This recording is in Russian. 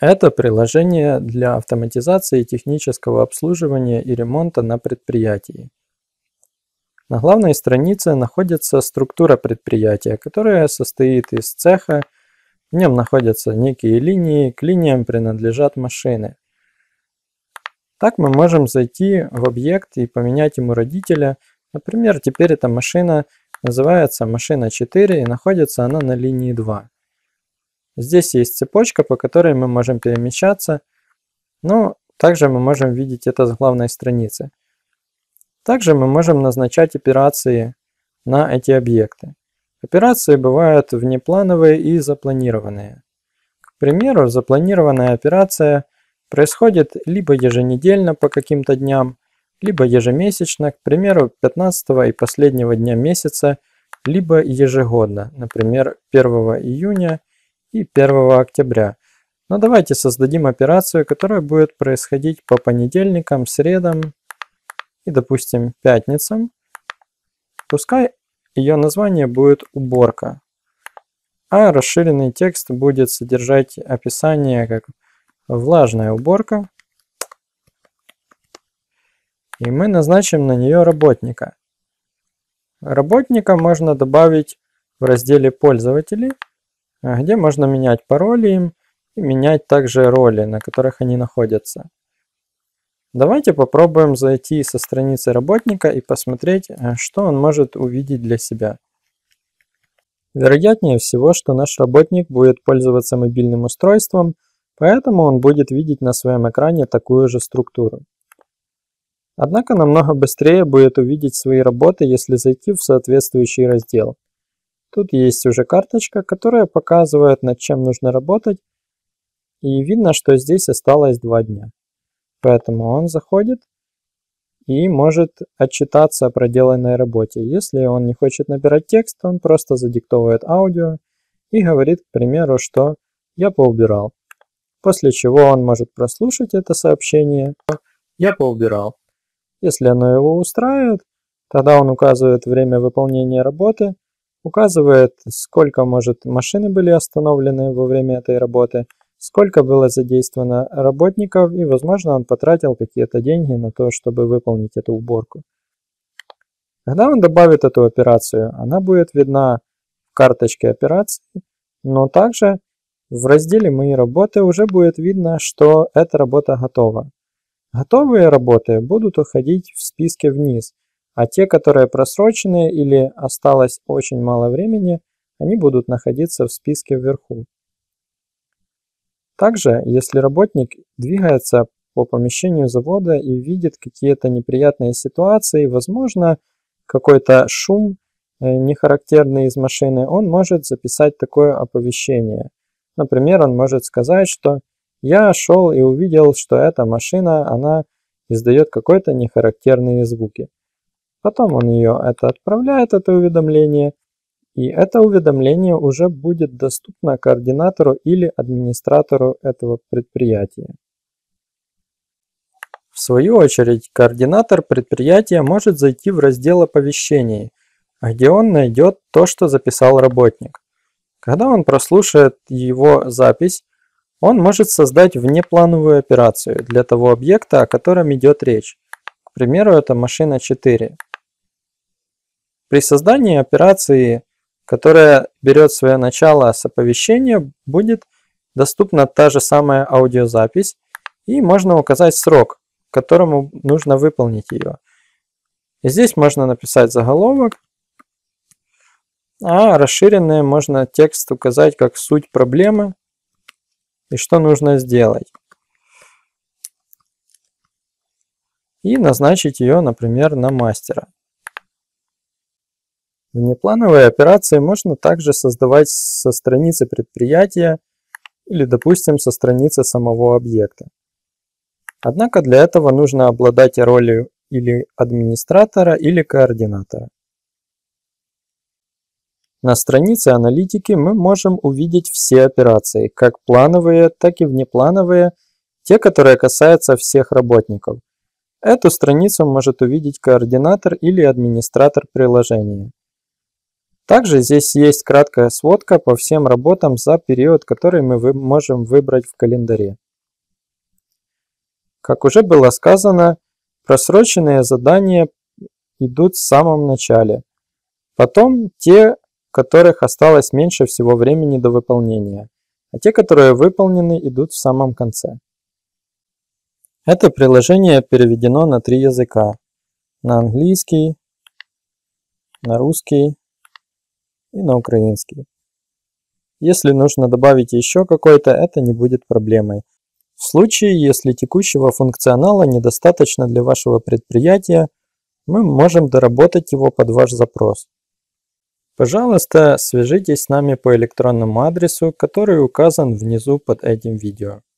Это приложение для автоматизации технического обслуживания и ремонта на предприятии. На главной странице находится структура предприятия, которая состоит из цеха. В нем находятся некие линии, к линиям принадлежат машины. Так мы можем зайти в объект и поменять ему родителя. Например, теперь эта машина называется машина 4 и находится она на линии 2. Здесь есть цепочка, по которой мы можем перемещаться, но также мы можем видеть это с главной страницы. Также мы можем назначать операции на эти объекты. Операции бывают внеплановые и запланированные. К примеру, запланированная операция происходит либо еженедельно по каким-то дням, либо ежемесячно, к примеру, 15 и последнего дня месяца, либо ежегодно, например, 1 июня и 1 октября. Но давайте создадим операцию, которая будет происходить по понедельникам, средам и, допустим, пятницам. Пускай ее название будет «Уборка», а расширенный текст будет содержать описание как «Влажная уборка». И мы назначим на нее работника. Работника можно добавить в разделе «Пользователи», где можно менять пароли им и менять также роли, на которых они находятся. Давайте попробуем зайти со страницы работника и посмотреть, что он может увидеть для себя. Вероятнее всего, что наш работник будет пользоваться мобильным устройством, поэтому он будет видеть на своем экране такую же структуру. Однако намного быстрее будет увидеть свои работы, если зайти в соответствующий раздел. Тут есть уже карточка, которая показывает, над чем нужно работать, и видно, что здесь осталось 2 дня. Поэтому он заходит и может отчитаться о проделанной работе. Если он не хочет набирать текст, он просто задиктовывает аудио и говорит, к примеру, что «я поубирал». После чего он может прослушать это сообщение «я поубирал». Если оно его устраивает, тогда он указывает время выполнения работы, указывает, сколько, машины были остановлены во время этой работы, сколько было задействовано работников, и, возможно, он потратил какие-то деньги на то, чтобы выполнить эту уборку. Когда он добавит эту операцию, она будет видна в карточке операций, но также в разделе «Мои работы» уже будет видно, что эта работа готова. Готовые работы будут уходить в списке вниз, а те, которые просрочены или осталось очень мало времени, они будут находиться в списке вверху. Также, если работник двигается по помещению завода и видит какие-то неприятные ситуации, возможно, какой-то шум нехарактерный из машины, он может записать такое оповещение. Например, он может сказать, что «я шел и увидел, что эта машина, она издает какой-то нехарактерные звуки». Потом он отправляет, это уведомление, и это уведомление уже будет доступно координатору или администратору этого предприятия. В свою очередь, координатор предприятия может зайти в раздел оповещений, где он найдет то, что записал работник. Когда он прослушает его запись, он может создать внеплановую операцию для того объекта, о котором идет речь. К примеру, это машина 4. При создании операции, которая берет свое начало с оповещения, будет доступна та же самая аудиозапись, и можно указать срок, к которому нужно выполнить ее. И здесь можно написать заголовок, а расширенное можно текст указать как суть проблемы и что нужно сделать. И назначить ее, например, на мастера. Внеплановые операции можно также создавать со страницы предприятия или, допустим, со страницы самого объекта. Однако для этого нужно обладать ролью или администратора, или координатора. На странице аналитики мы можем увидеть все операции, как плановые, так и внеплановые, те, которые касаются всех работников. Эту страницу может увидеть координатор или администратор приложения. Также здесь есть краткая сводка по всем работам за период, который мы можем выбрать в календаре. Как уже было сказано, просроченные задания идут в самом начале. Потом те, в которых осталось меньше всего времени до выполнения, а те, которые выполнены, идут в самом конце. Это приложение переведено на 3 языка. На английский, на русский и на украинский. Если нужно добавить еще какой-то, это не будет проблемой. В случае, если текущего функционала недостаточно для вашего предприятия, мы можем доработать его под ваш запрос. Пожалуйста, свяжитесь с нами по электронному адресу, который указан внизу под этим видео.